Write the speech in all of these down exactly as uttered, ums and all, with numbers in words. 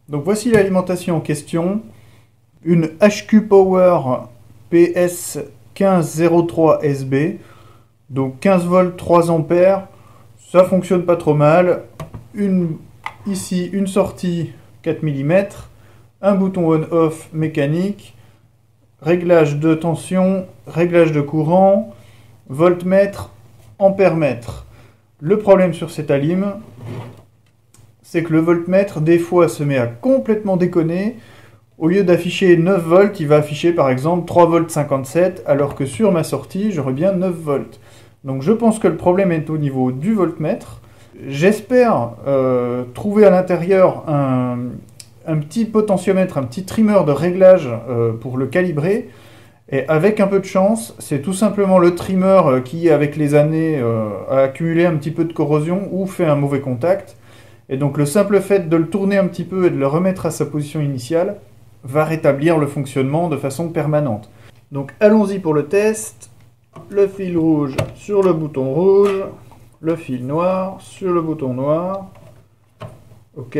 Donc voici l'alimentation en question. Une H Q Power P S quinze zéro trois S B. Donc quinze volts, trois ampères. Ça fonctionne pas trop mal. Une, ici, une sortie quatre millimètres. Un bouton on-off mécanique. Réglage de tension, réglage de courant, voltmètre, ampèremètre. Le problème sur cette alim, c'est que le voltmètre, des fois, se met à complètement déconner. Au lieu d'afficher neuf volts, il va afficher par exemple trois volts cinquante-sept, alors que sur ma sortie, j'aurais bien neuf volts. Donc je pense que le problème est au niveau du voltmètre. J'espère euh, trouver à l'intérieur un, un petit potentiomètre, un petit trimmer de réglage euh, pour le calibrer. Et avec un peu de chance, c'est tout simplement le trimmer qui, avec les années, euh, a accumulé un petit peu de corrosion ou fait un mauvais contact. Et donc le simple fait de le tourner un petit peu et de le remettre à sa position initiale va rétablir le fonctionnement de façon permanente. Donc allons-y pour le test. Le fil rouge sur le bouton rouge, le fil noir sur le bouton noir. Ok.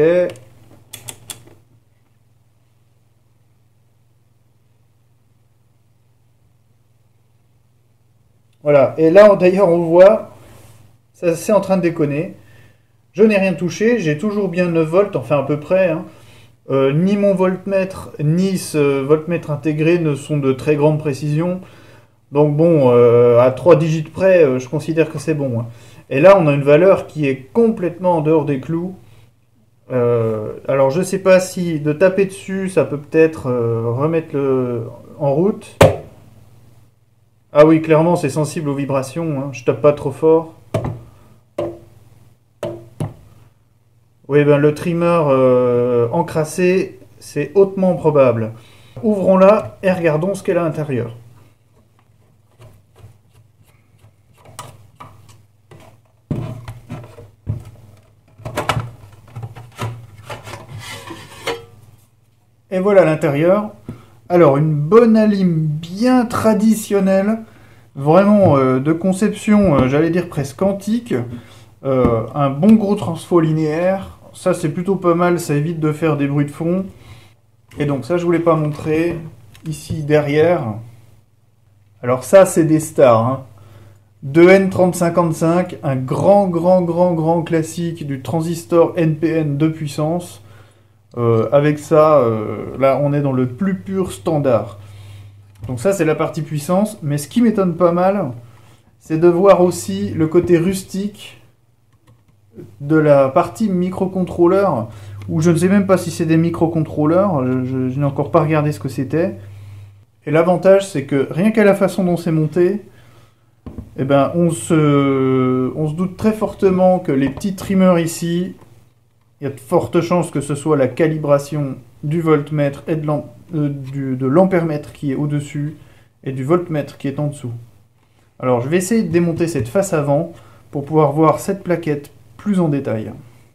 Voilà, et là d'ailleurs on voit, ça c'est en train de déconner. Je n'ai rien touché, j'ai toujours bien neuf volts, enfin à peu près. Hein. Euh, ni mon voltmètre, ni ce voltmètre intégré ne sont de très grande précision. Donc bon, euh, à trois digits près, euh, je considère que c'est bon. Hein. Et là, on a une valeur qui est complètement en dehors des clous. Euh, alors je sais pas si de taper dessus, ça peut peut-être euh, remettre le en route. Ah oui, clairement, c'est sensible aux vibrations. Hein. Je tape pas trop fort. Oui, ben le trimmer euh, encrassé, c'est hautement probable. Ouvrons-la et regardons ce qu'elle a à l'intérieur. Et voilà l'intérieur. Alors, une bonne alim bien traditionnelle, vraiment euh, de conception, euh, j'allais dire presque antique. Euh, un bon gros transfo linéaire. Ça, c'est plutôt pas mal, ça évite de faire des bruits de fond. Et donc, ça, je voulais pas montrer. Ici, derrière. Alors, ça, c'est des stars. Hein. deux N trente cinquante-cinq, un grand, grand, grand, grand classique du transistor N P N de puissance. Euh, avec ça, euh, là, on est dans le plus pur standard. Donc ça, c'est la partie puissance. Mais ce qui m'étonne pas mal, c'est de voir aussi le côté rustique de la partie microcontrôleur, où je ne sais même pas si c'est des microcontrôleurs, je, je, je n'ai encore pas regardé ce que c'était. Et l'avantage, c'est que rien qu'à la façon dont c'est monté, eh ben, on, se, on se doute très fortement que les petits trimmers ici, il y a de fortes chances que ce soit la calibration du voltmètre et de, euh, du, de l'ampèremètre qui est au-dessus et du voltmètre qui est en dessous. Alors je vais essayer de démonter cette face avant pour pouvoir voir cette plaquette plus en détail.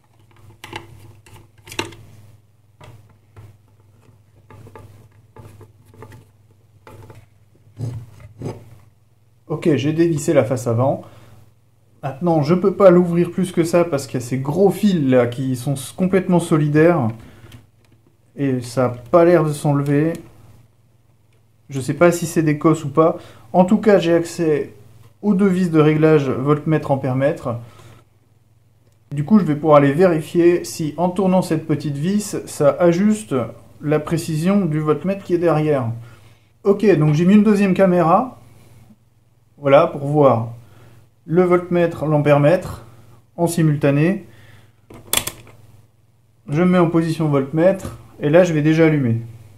Ok, j'ai dévissé la face avant. Maintenant, je peux pas l'ouvrir plus que ça parce qu'il y a ces gros fils là qui sont complètement solidaires. Et ça n'a pas l'air de s'enlever. Je sais pas si c'est des cosses ou pas. En tout cas, j'ai accès aux deux vis de réglage voltmètre-ampèremètre. Du coup, je vais pouvoir aller vérifier si, en tournant cette petite vis, ça ajuste la précision du voltmètre qui est derrière. Ok, donc j'ai mis une deuxième caméra. Voilà, pour voir le voltmètre, l'ampèremètre en simultané. Je me mets en position voltmètre et là, je vais déjà allumer.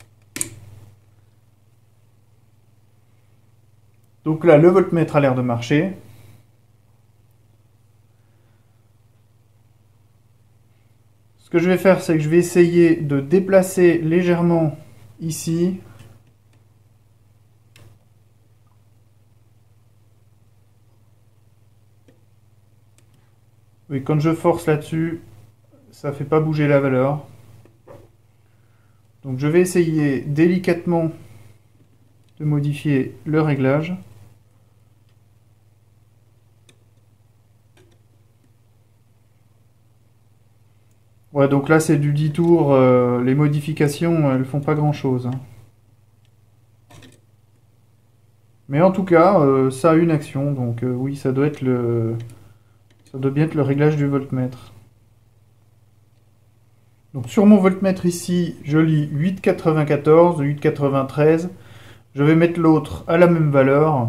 Donc là, le voltmètre a l'air de marcher. Ce que je vais faire, c'est que je vais essayer de déplacer légèrement ici. Oui, quand je force là-dessus, ça ne fait pas bouger la valeur. Donc je vais essayer délicatement de modifier le réglage. Ouais, donc là c'est du dix tours, euh, les modifications elles font pas grand chose, hein. Mais en tout cas, euh, ça a une action, donc euh, oui, ça doit être le, ça doit bien être le réglage du voltmètre. Donc sur mon voltmètre ici, je lis huit virgule quatre-vingt-quatorze, huit virgule quatre-vingt-treize. Je vais mettre l'autre à la même valeur.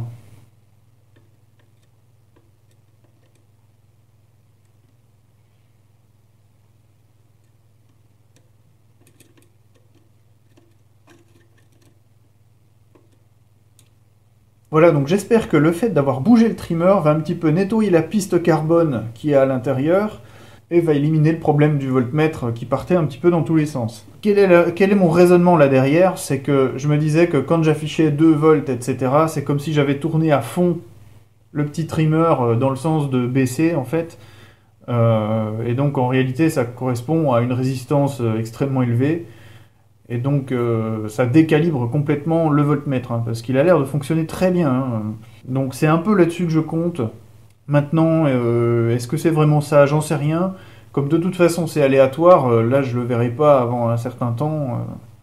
Voilà, donc j'espère que le fait d'avoir bougé le trimmer va un petit peu nettoyer la piste carbone qui est à l'intérieur et va éliminer le problème du voltmètre qui partait un petit peu dans tous les sens. Quel est, le, quel est mon raisonnement là derrière? C'est que je me disais que quand j'affichais deux volts, et cetera, c'est comme si j'avais tourné à fond le petit trimmer dans le sens de baisser en fait. Euh, et donc en réalité ça correspond à une résistance extrêmement élevée. Et donc euh, ça décalibre complètement le voltmètre, hein, parce qu'il a l'air de fonctionner très bien, hein. Donc c'est un peu là-dessus que je compte. Maintenant, euh, est-ce que c'est vraiment ça? J'en sais rien. Comme de toute façon c'est aléatoire, euh, là je le verrai pas avant un certain temps. euh,